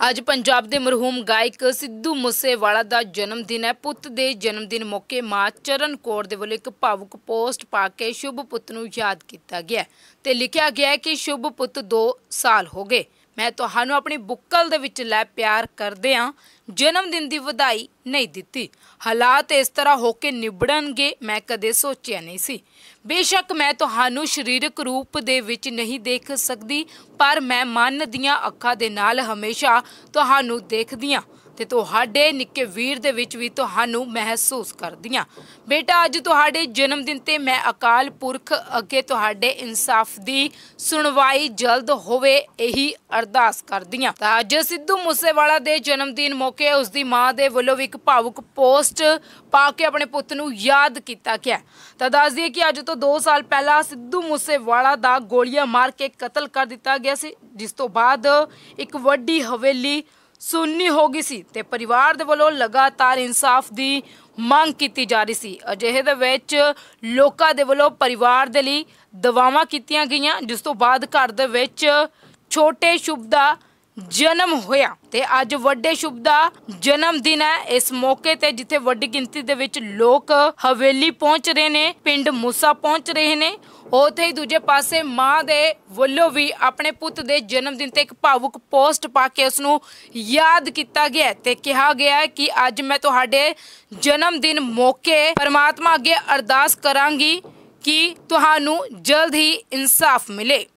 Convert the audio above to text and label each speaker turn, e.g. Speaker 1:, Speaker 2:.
Speaker 1: ਅੱਜ ਪੰਜਾਬ ਦੇ ਮਰਹੂਮ ਗਾਇਕ ਸਿੱਧੂ ਮੂਸੇਵਾਲਾ ਦਾ ਜਨਮ ਦਿਨ ਹੈ। ਪੁੱਤ ਦੇ ਜਨਮ ਦਿਨ ਮੌਕੇ ਮਾਂ ਚਰਨ ਕੌਰ ਦੇ ਵੱਲੋਂ ਇੱਕ ਭਾਵੁਕ ਪੋਸਟ ਪਾ ਕੇ ਸ਼ੁਭ ਪੁੱਤ ਨੂੰ ਯਾਦ ਕੀਤਾ ਗਿਆ ਤੇ ਲਿਖਿਆ ਗਿਆ ਕਿ ਸ਼ੁਭ ਪੁੱਤ 2 ਸਾਲ ਹੋ ਗਏ। मैं तुहानू अपनी बुक्कल दे विच लै प्यार करदे हां, जन्म दिन दी वधाई नहीं दित्ती। हालात इस तरह होके निबड़नगे मैं कदे सोचिया नहीं सी। बेशक मैं तुहानू शरीरक रूप दे विच नहीं देख सकदी, पर मैं मन दियां अखां दे नाल हमेशा तुहानू देखदी हां ते तुहाडे निक्के वीर दे विच भी तुहानू महसूस करदी हां। बेटा अज तुहाडे जन्म दिन ते मैं अकाल पुरख अगे तुहाडे इंसाफ दी सुनवाई जल्द होवे यही अरदास करदी हां। तां अज सिद्धू मूसेवाला दे जन्म दिन मौके उसदी मां दे वल्लों भी एक भावुक पोस्ट पा के अपने पुੱਤ ਨੂੰ याद किया गया। तां दस दईए कि अज तो 2 साल पहला सिद्धू मूसेवाला दा गोलियां मार के कतल कर दिता गया सी, जिस तो बाद एक वड्डी हवेली सुन्नी हो गई सी ते परिवार दे वल्लों लगातार इंसाफ दी मंग की जा रही सी। अजिहे दे विच लोकां दे वल्लों परिवार दे लई दवावां कीतियां गईयां, जिस तो बाद घर दे विच छोटे शुभ दा जन्म होया ते अज वड्डे शुभ दा जन्म दिन है। इस मौके ते जिथे वड्डी गिनती दे विच लोक हवेली पहुंच रहे ने, पिंड मूसा पहुंच रहे ने, उत्थे ही दूजे पासे मां दे वल्लों भी अपने पुੱਤ दे जन्म दिन ते एक भावुक पोस्ट पा के उसनू याद किया गया ते कहा गया है कि अज मैं तुहाडे जन्म दिन मौके परमात्मा अगे अरदास करांगी कि तुहानू जल्द ही इंसाफ मिले।